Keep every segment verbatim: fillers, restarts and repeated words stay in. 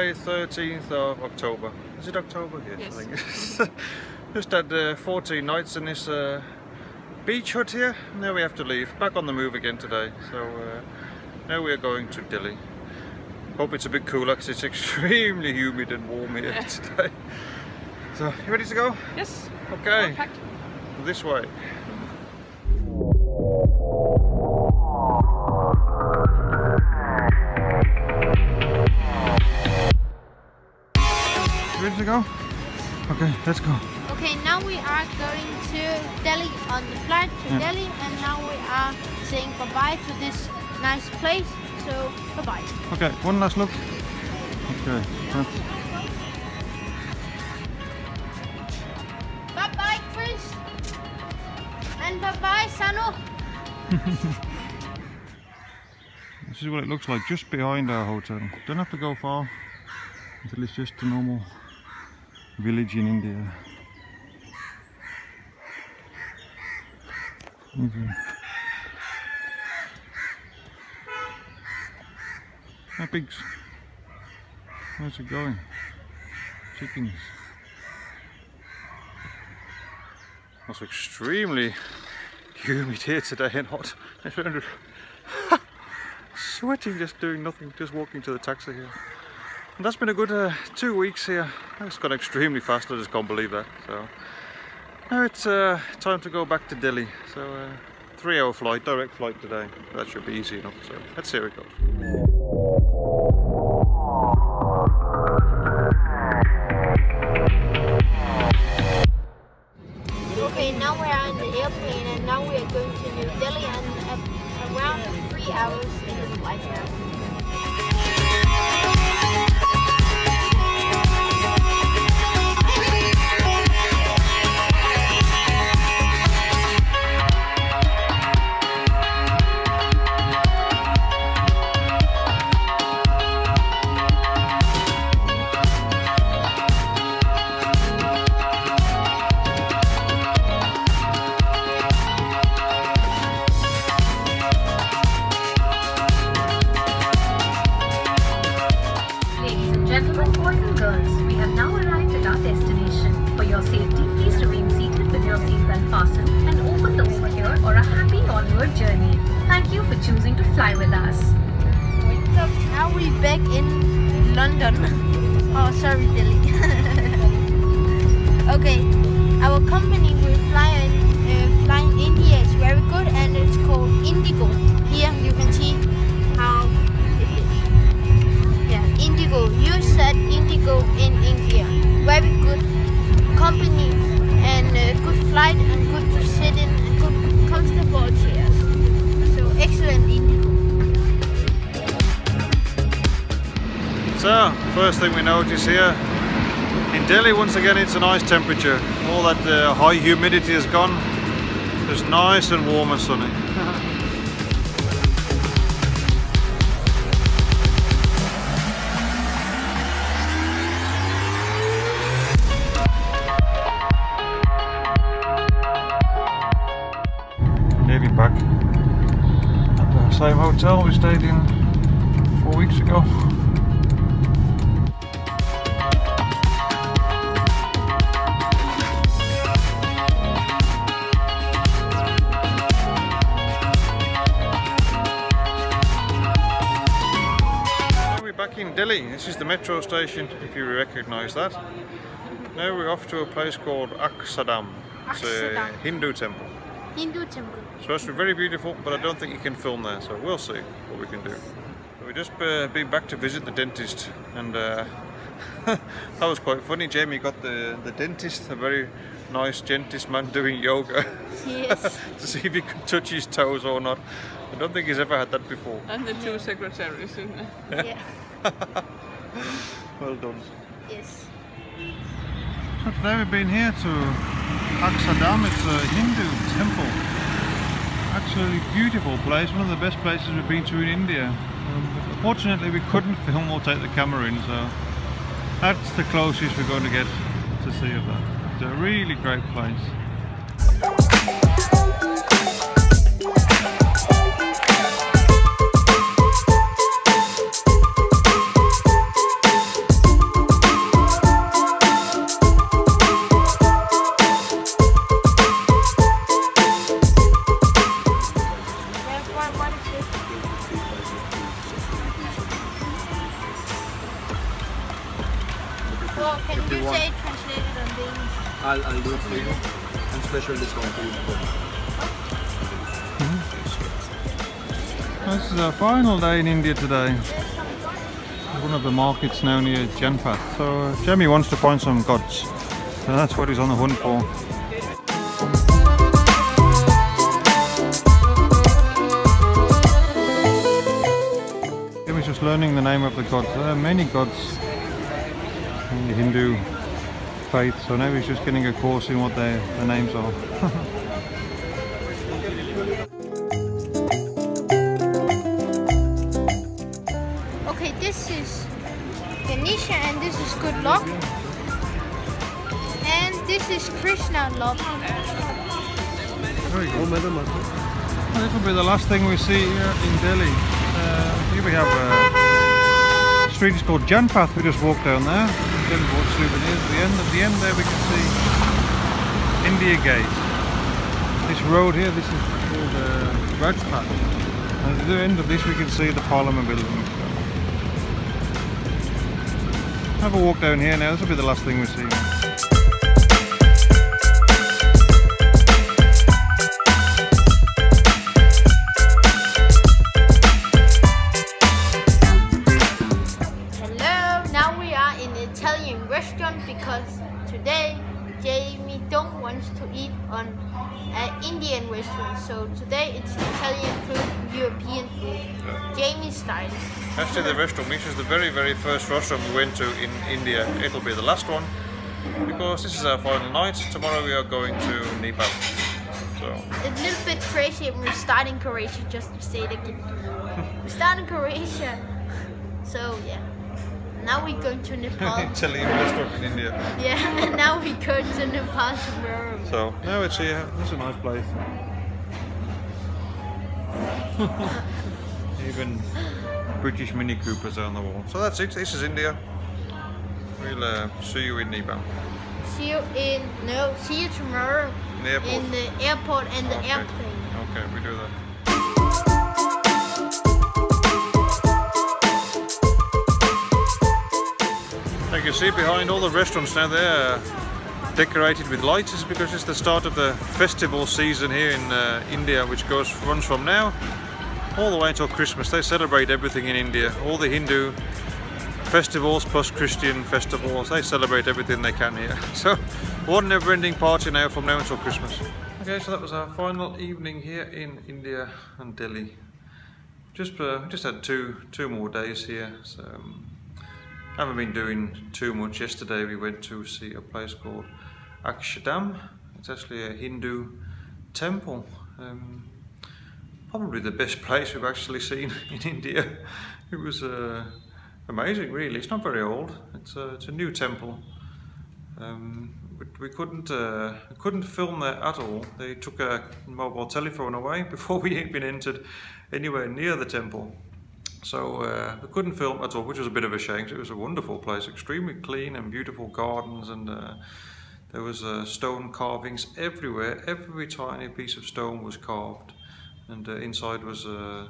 Friday thirteenth of October. Is it October? Yes, yes. I think. Just had uh, fourteen nights in this uh, beach hut here. Now we have to leave. Back on the move again today. So uh, now we are going to Delhi. Hope it's a bit cooler because it's extremely humid and warm here yeah. today. So, you ready to go? Yes. Okay. This way. Ready to go? Okay, let's go. Okay, now we are going to Delhi on the flight to yeah. Delhi, and now we are saying bye-bye to this nice place. So, bye-bye. Okay, one last look. Okay. Bye-bye, Chris. And bye-bye, Sanu. This is what it looks like just behind our hotel. Don't have to go far until it's just a normal village in India. Okay. Hi pigs. How's it going? Chickens. It's extremely humid here today and hot. Sweating just doing nothing, just walking to the taxi here. And that's been a good uh, two weeks here. It's gone extremely fast, I just can't believe that. So now it's uh, time to go back to Delhi. So uh, three hour flight, direct flight today. That should be easy enough. So let's see how it goes. Okay, now we are in the airplane and now we are going to New Delhi and uh, around three hours in the flight here. Gentlemen, boys and girls, we have now arrived at our destination. For your safety, please remain seated with your seatbelt fastened and open the over here or a happy onward journey. Thank you for choosing to fly with us. So now we're back in London. Oh, sorry, Delhi. Okay, our company will fly in uh, flying India is very good and it's called Indigo. Here you can see how it is. Yeah, Indigo. You said Indigo in India. Very good company and uh, good flight and good to sit in and good comfortable chairs. So excellent Indigo. So, first thing we notice here in Delhi, once again it's a nice temperature. All that uh, high humidity is gone. It's nice and warm and sunny. Nearly back at the same hotel we stayed in four weeks ago. Back in Delhi, this is the metro station, if you recognise that. Now we're off to a place called Akshardham. It's a Hindu temple. Hindu Temple. It's supposed to be very beautiful, but I don't think you can film there, so we'll see what we can do. So we just uh, been back to visit the dentist, and uh, that was quite funny. Jamie got the, the dentist, a very nice dentist man doing yoga. Yes. To see if he could touch his toes or not. I don't think he's ever had that before. And the two no. secretaries, isn't it? Yeah. Well done. Yes. So today we've been here to Akshardham. It's a Hindu temple. Absolutely beautiful place, one of the best places we've been to in India. Um, unfortunately we couldn't film or take the camera in, so that's the closest we're going to get to see of that. It's a really great place. special discount for you. Mm-hmm. This is our final day in India today. One of the markets now near Janpath. So uh, Jamie wants to find some gods. So that's what he's on the hunt for. Just learning the name of the gods. There are many gods in the Hindu faith, so now he's just getting a course in what their, their names are. Okay, this is Ganesha and this is good luck. And this is Krishna love. Very good. This will be the last thing we see here in Delhi. Uh, here we have a street is called Janpath. We just walked down there. Then bought souvenirs. At the end, at the end there we can see India Gate. This road here, this is called uh, Rajpath. And at the end of this we can see the Parliament building. Have a walk down here now. This will be the last thing we see. Restaurant because today Jamie don't want to eat on an Indian restaurant, so today it's Italian food, European food, yeah. Jamie style. Actually the restaurant, which is the very very first restaurant we went to in India, it'll be the last one because this is our final night. Tomorrow we are going to Nepal. So a little bit crazy when we start in Croatia, just to say it again. We start in Croatia, so yeah. Now we're going to Nepal. Italian restaurant in India. Yeah, and now we go to Nepal tomorrow. So now it's here. This is a nice place. Even British Mini Coopers are on the wall. So that's it. This is India. We'll uh, see you in Nepal. See you in no. See you tomorrow. In the airport. In the airport and the okay. airplane. Okay, we do that. You can see behind all the restaurants now, they're decorated with lights. It's because it's the start of the festival season here in uh, India, which goes runs from now all the way until Christmas. They celebrate everything in India. All the Hindu festivals plus Christian festivals, they celebrate everything they can here. So one never-ending party now from now until Christmas. Okay, so that was our final evening here in India and Delhi. Just uh, just had two two more days here. So. Um, I haven't been doing too much. Yesterday we went to see a place called Akshardham. It's actually a Hindu temple. Um, probably the best place we've actually seen in India. It was uh, amazing, really. It's not very old. It's a, it's a new temple. Um, we, we couldn't uh, couldn't film there at all. They took a mobile telephone away before we even entered anywhere near the temple. So uh, we couldn't film at all, which was a bit of a shame. It was a wonderful place, extremely clean and beautiful gardens, and uh, there was uh, stone carvings everywhere. Every tiny piece of stone was carved, and uh, inside was uh,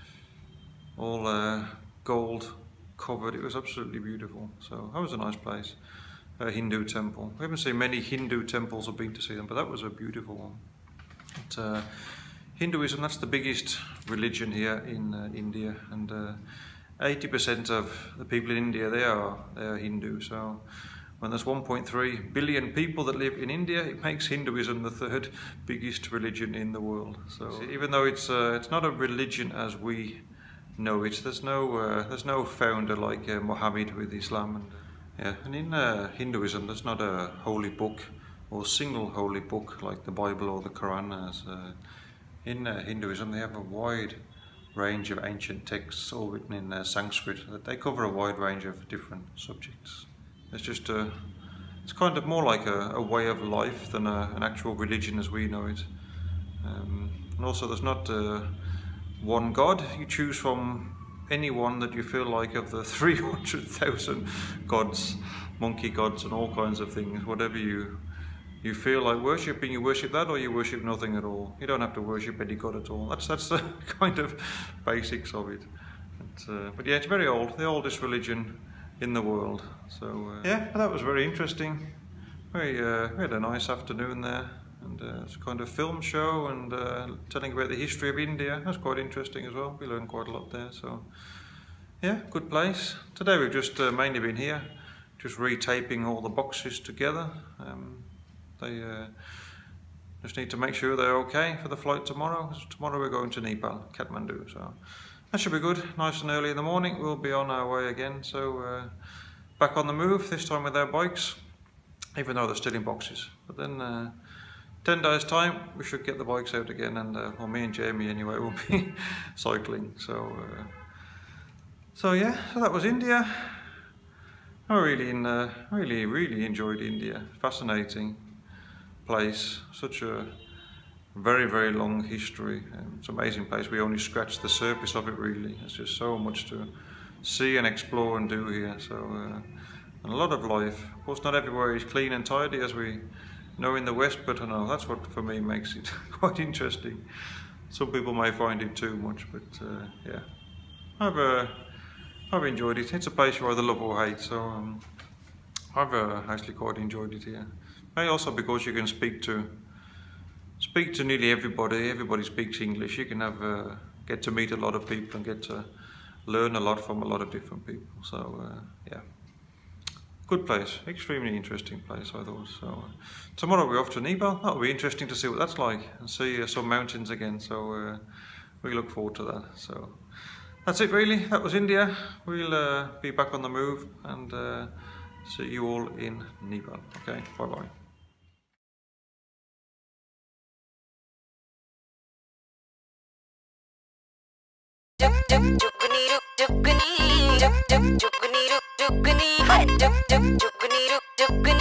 all uh, gold covered. It was absolutely beautiful. So that was a nice place. A Hindu temple. We haven't seen many Hindu temples or been to see them, but that was a beautiful one. It, uh, Hinduism, that's the biggest religion here in uh, India, and eighty percent uh, of the people in India, they are, they are Hindu. So when there's one point three billion people that live in India, it makes Hinduism the third biggest religion in the world. So even though it's uh, it's not a religion as we know it, there's no uh, there's no founder like uh, Muhammad with Islam. And, yeah, and in uh, Hinduism, there's not a holy book or single holy book like the Bible or the Quran. As uh, in uh, Hinduism, they have a wide range of ancient texts, all written in uh, Sanskrit, that they cover a wide range of different subjects. It's just a, it's kind of more like a, a way of life than a, an actual religion as we know it. Um, and also, there's not uh, one God. You choose from any one that you feel like of the three hundred thousand gods, monkey gods, and all kinds of things. Whatever you you feel like worshipping, you worship that, or you worship nothing at all. You don't have to worship any god at all. That's that's the kind of basics of it. But, uh, but yeah, it's very old, the oldest religion in the world. So uh, yeah, that was very interesting. Very, uh, we had a nice afternoon there. and uh, it's a kind of film show and uh, telling about the history of India. That's quite interesting as well. We learned quite a lot there. So yeah, good place. Today we've just uh, mainly been here, just retaping all the boxes together. Um, they uh, just need to make sure they're okay for the flight tomorrow. Tomorrow we're going to Nepal, Kathmandu. So that should be good. Nice and early in the morning. We'll be on our way again. So uh, back on the move, this time with our bikes, even though they're still in boxes. But then uh, ten days time, we should get the bikes out again, and uh, well, me and Jamie anyway will be cycling. So, uh, so yeah, so that was India. I really, in, uh, really, really enjoyed India. Fascinating place. Such a very, very long history. Um, it's an amazing place. We only scratched the surface of it. Really, there's just so much to see and explore and do here. So, uh, and a lot of life. Of course, not everywhere is clean and tidy, as we know in the West, but I know that's what for me makes it quite interesting. Some people may find it too much, but uh, yeah, I've uh, I've enjoyed it. It's a place you either love or hate, so um, I've uh, actually quite enjoyed it here. Maybe also because you can speak to speak to nearly everybody. Everybody speaks English. You can have uh, get to meet a lot of people and get to learn a lot from a lot of different people. So uh, yeah. Good place, extremely interesting place, I thought. So uh, tomorrow we're off to Nepal. That'll be interesting to see what that's like and see uh, some mountains again. So uh, we look forward to that. So that's it, really. That was India. We'll uh, be back on the move and uh, see you all in Nepal. Okay, bye bye. Jugni, jugni, jugni, jugni, jugni, jugni, jugni, jugni, jugni.